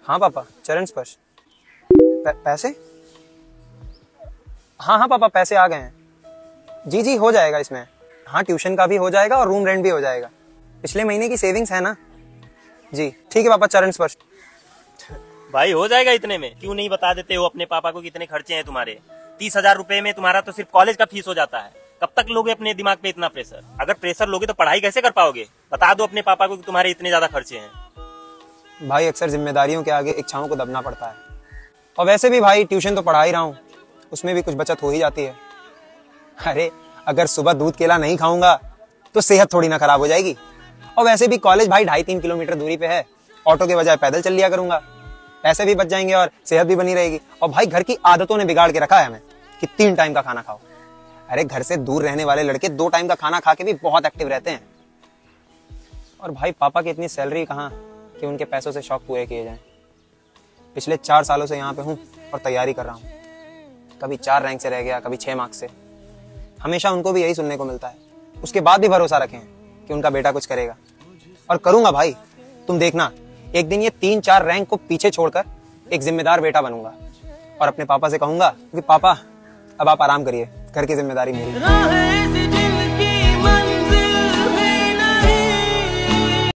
हाँ पापा, चरण स्पर्श। पैसे? हाँ हाँ पापा, पैसे आ गए हैं। जी जी, हो जाएगा इसमें। हाँ, ट्यूशन का भी हो जाएगा और रूम रेंट भी हो जाएगा। पिछले महीने की सेविंग्स है ना। जी ठीक है पापा, चरण स्पर्श। भाई हो जाएगा इतने में? क्यों नहीं बता देते हो अपने पापा को कितने खर्चे हैं तुम्हारे? 30,000 रुपए में तुम्हारा तो सिर्फ कॉलेज का फीस हो जाता है। कब तक लोगे अपने दिमाग पे इतना प्रेशर? अगर प्रेशर लोगे तो पढ़ाई कैसे कर पाओगे? बता दो अपने पापा को कि तुम्हारे इतने ज्यादा खर्चे हैं। भाई अक्सर जिम्मेदारियों के आगे इच्छाओं को दबना पड़ता है। और वैसे भी भाई ट्यूशन तो पढ़ा ही रहा हूँ, उसमें भी कुछ बचत हो ही जाती है। अरे अगर सुबह दूध केला नहीं खाऊंगा तो सेहत थोड़ी ना खराब हो जाएगी। और वैसे भी कॉलेज भाई 2.5-3 किलोमीटर दूरी पे है, ऑटो के बजाय पैदल चल लिया करूंगा। पैसे भी बच जाएंगे और सेहत भी बनी रहेगी। और भाई घर की आदतों ने बिगाड़ के रखा है हमें कि 3 टाइम का खाना खाओ। अरे घर से दूर रहने वाले लड़के 2 टाइम का खाना खा के भी बहुत एक्टिव रहते हैं। और भाई पापा की इतनी सैलरी कहाँ कि उनके पैसों से शौक पूरे किए जाएं। पिछले 4 सालों से यहाँ पे हूँ और तैयारी कर रहा हूँ। कभी 4 रैंक से रह गया, कभी 6 मार्क्स से। हमेशा उनको भी यही सुनने को मिलता है। उसके बाद भी भरोसा रखें कि उनका बेटा कुछ करेगा। और करूंगा भाई, तुम देखना, एक दिन ये 3-4 रैंक को पीछे छोड़कर एक जिम्मेदार बेटा बनूंगा। और अपने पापा से कहूंगा कि पापा अब आप आराम करिए, घर की जिम्मेदारी मेरी।